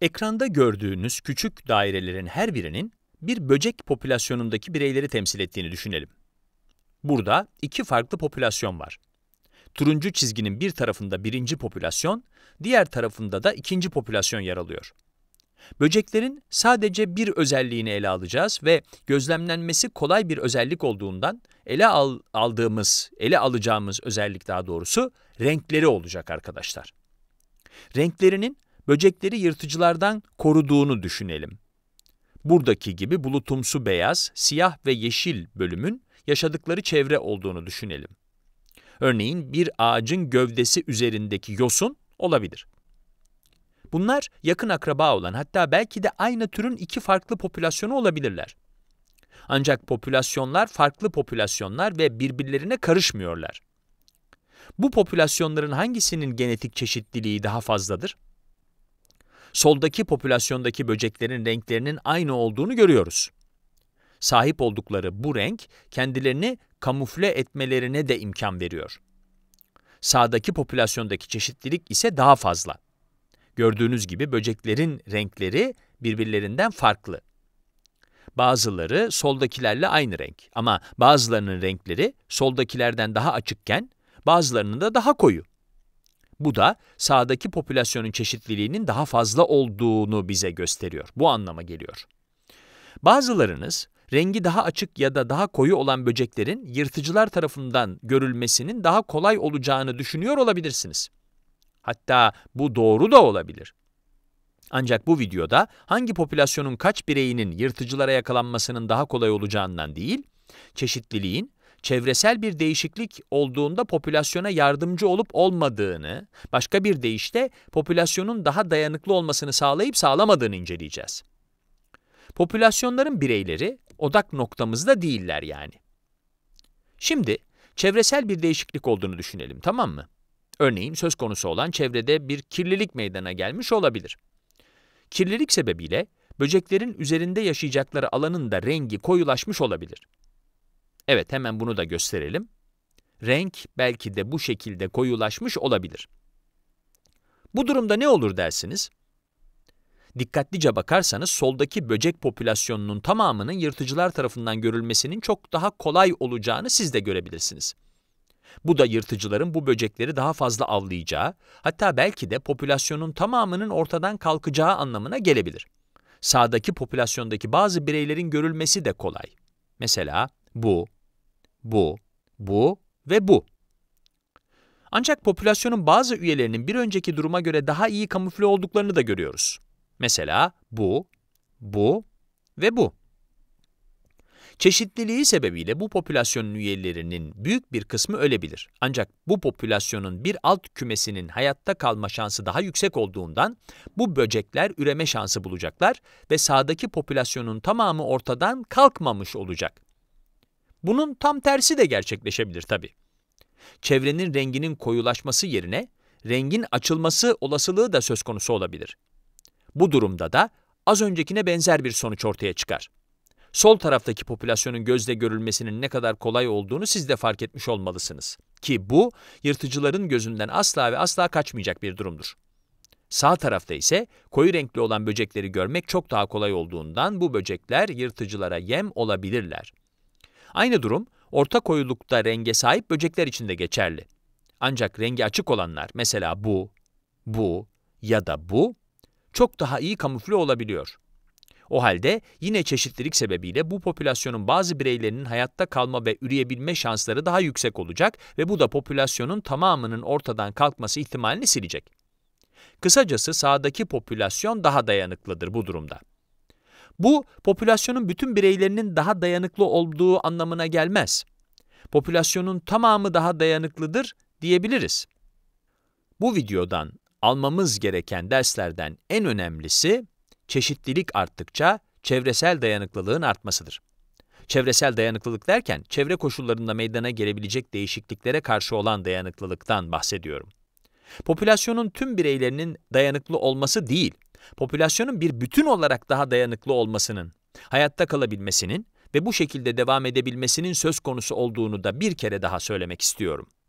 Ekranda gördüğünüz küçük dairelerin her birinin bir böcek popülasyonundaki bireyleri temsil ettiğini düşünelim. Burada iki farklı popülasyon var. Turuncu çizginin bir tarafında birinci popülasyon, diğer tarafında da ikinci popülasyon yer alıyor. Böceklerin sadece bir özelliğini ele alacağız ve gözlemlenmesi kolay bir özellik olduğundan ele alacağımız özellik daha doğrusu renkleri olacak arkadaşlar. Renklerinin böcekleri yırtıcılardan koruduğunu düşünelim. Buradaki gibi bulutumsu beyaz, siyah ve yeşil bölümün yaşadıkları çevre olduğunu düşünelim. Örneğin bir ağacın gövdesi üzerindeki yosun olabilir. Bunlar yakın akraba olan, hatta belki de aynı türün iki farklı popülasyonu olabilirler. Ancak popülasyonlar farklı popülasyonlar ve birbirlerine karışmıyorlar. Bu popülasyonların hangisinin genetik çeşitliliği daha fazladır? Soldaki popülasyondaki böceklerin renklerinin aynı olduğunu görüyoruz. Sahip oldukları bu renk kendilerini kamufle etmelerine de imkan veriyor. Sağdaki popülasyondaki çeşitlilik ise daha fazla. Gördüğünüz gibi böceklerin renkleri birbirlerinden farklı. Bazıları soldakilerle aynı renk ama bazılarının renkleri soldakilerden daha açıkken bazılarının da daha koyu. Bu da sağdaki popülasyonun çeşitliliğinin daha fazla olduğunu bize gösteriyor. Bu anlama geliyor. Bazılarınız rengi daha açık ya da daha koyu olan böceklerin yırtıcılar tarafından görülmesinin daha kolay olacağını düşünüyor olabilirsiniz. Hatta bu doğru da olabilir. Ancak bu videoda hangi popülasyonun kaç bireyinin yırtıcılara yakalanmasının daha kolay olacağından değil, çeşitliliğin çevresel bir değişiklik olduğunda popülasyona yardımcı olup olmadığını, başka bir deyişle popülasyonun daha dayanıklı olmasını sağlayıp sağlamadığını inceleyeceğiz. Popülasyonların bireyleri odak noktamızda değiller yani. Şimdi çevresel bir değişiklik olduğunu düşünelim, tamam mı? Örneğin söz konusu olan çevrede bir kirlilik meydana gelmiş olabilir. Kirlilik sebebiyle böceklerin üzerinde yaşayacakları alanın da rengi koyulaşmış olabilir. Evet, hemen bunu da gösterelim. Renk belki de bu şekilde koyulaşmış olabilir. Bu durumda ne olur dersiniz? Dikkatlice bakarsanız soldaki böcek popülasyonunun tamamının yırtıcılar tarafından görülmesinin çok daha kolay olacağını siz de görebilirsiniz. Bu da yırtıcıların bu böcekleri daha fazla avlayacağı, hatta belki de popülasyonun tamamının ortadan kalkacağı anlamına gelebilir. Sağdaki popülasyondaki bazı bireylerin görülmesi de kolay. Mesela bu ve bu. Ancak popülasyonun bazı üyelerinin bir önceki duruma göre daha iyi kamufle olduklarını da görüyoruz. Mesela bu ve bu. Çeşitliliği sebebiyle bu popülasyonun üyelerinin büyük bir kısmı ölebilir. Ancak bu popülasyonun bir alt kümesinin hayatta kalma şansı daha yüksek olduğundan bu böcekler üreme şansı bulacaklar ve sağdaki popülasyonun tamamı ortadan kalkmamış olacak. Bunun tam tersi de gerçekleşebilir tabii. Çevrenin renginin koyulaşması yerine rengin açılması olasılığı da söz konusu olabilir. Bu durumda da az öncekine benzer bir sonuç ortaya çıkar. Sol taraftaki popülasyonun gözle görülmesinin ne kadar kolay olduğunu siz de fark etmiş olmalısınız. Ki bu, yırtıcıların gözünden asla ve asla kaçmayacak bir durumdur. Sağ tarafta ise koyu renkli olan böcekleri görmek çok daha kolay olduğundan bu böcekler yırtıcılara yem olabilirler. Aynı durum, orta koyulukta renge sahip böcekler için de geçerli. Ancak rengi açık olanlar, mesela bu ya da bu, çok daha iyi kamufle olabiliyor. O halde yine çeşitlilik sebebiyle bu popülasyonun bazı bireylerinin hayatta kalma ve üreyebilme şansları daha yüksek olacak ve bu da popülasyonun tamamının ortadan kalkması ihtimalini silecek. Kısacası sağdaki popülasyon daha dayanıklıdır bu durumda. Bu, popülasyonun bütün bireylerinin daha dayanıklı olduğu anlamına gelmez. Popülasyonun tamamı daha dayanıklıdır diyebiliriz. Bu videodan almamız gereken derslerden en önemlisi, çeşitlilik arttıkça çevresel dayanıklılığın artmasıdır. Çevresel dayanıklılık derken, çevre koşullarında meydana gelebilecek değişikliklere karşı olan dayanıklılıktan bahsediyorum. Popülasyonun tüm bireylerinin dayanıklı olması değil, popülasyonun bir bütün olarak daha dayanıklı olmasının, hayatta kalabilmesinin ve bu şekilde devam edebilmesinin söz konusu olduğunu da bir kere daha söylemek istiyorum.